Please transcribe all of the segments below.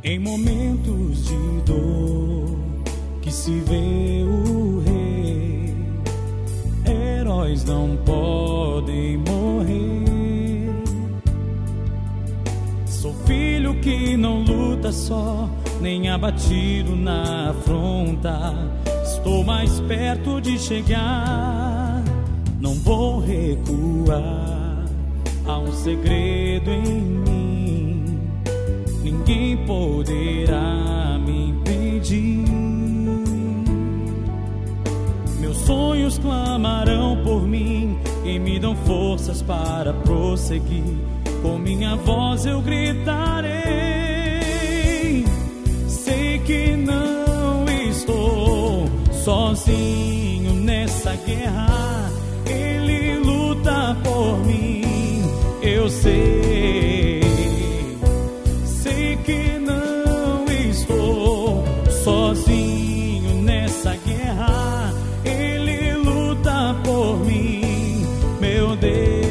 Em momentos de dor que se vê o rei, heróis não podem morrer. Sou filho que não luta só, nem abatido na afronta. Estou mais perto de chegar, não vou recuar. Há um segredo em mim, ninguém poderá me impedir. Meus sonhos clamarão por mim e me dão forças para prosseguir. Com minha voz eu gritarei. Sei que não estou sozinho nessa guerra. Ele luta por mim, eu sei. Sei que não estou sozinho nessa guerra. Ele luta por mim, meu Deus.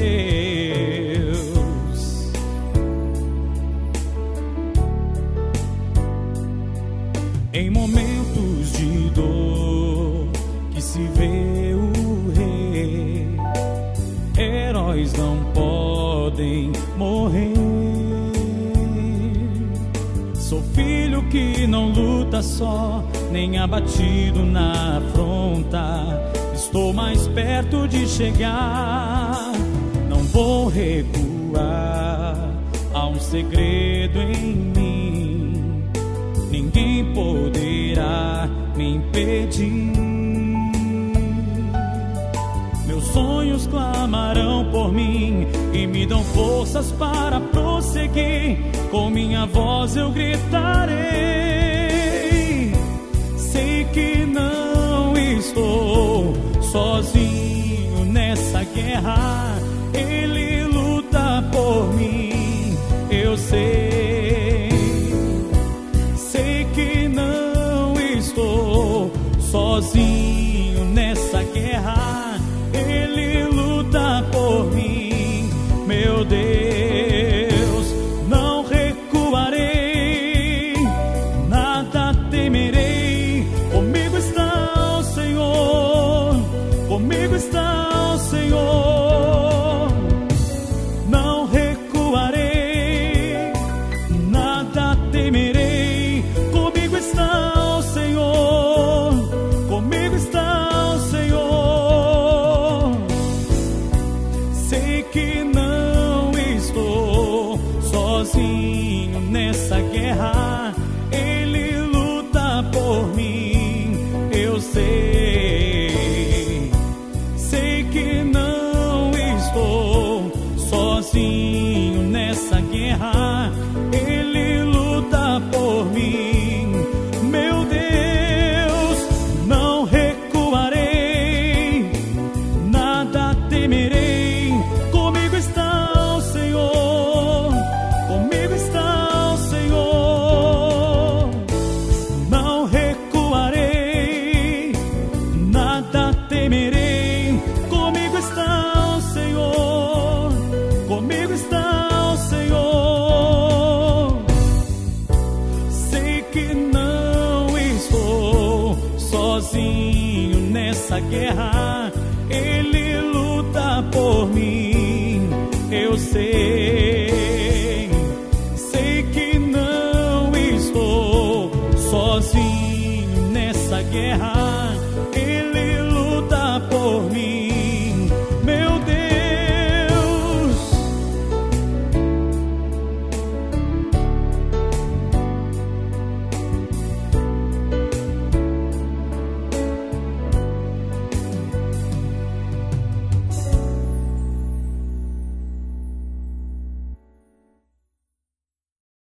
Em momentos de dor que se vê o rei, heróis não podem morrer. Sou filho que não luta só, nem abatido na afronta. Estou mais perto de chegar, não vou recuar. Há um segredo em mim, ninguém poderá me impedir. Meus sonhos clamarão por mim e me dão forças para prosseguir. Com minha voz eu gritarei. Sei que não estou sozinho nessa guerra. Ele luta por mim, eu sei. Sei que não estou sozinho nessa guerra. Ele luta por mim, meu Deus. Não recuarei, nada temerei. Comigo está o Senhor, comigo está o Senhor. Não recuarei, nada temerei. Comigo está o Senhor, comigo está o Senhor. Sei que não estou sozinho nessa guerra. Ele luta por mim, eu sei. Sei que não estou sozinho nessa guerra. Ele luta por mim, meu Deus. Não recuarei, nada temerei. Comigo está o Senhor, comigo está o Senhor. Não recuarei, nada temerei. Comigo está o Senhor, comigo está o Senhor. Sei que não estou sozinho nessa guerra. Ele luta por mim, eu sei.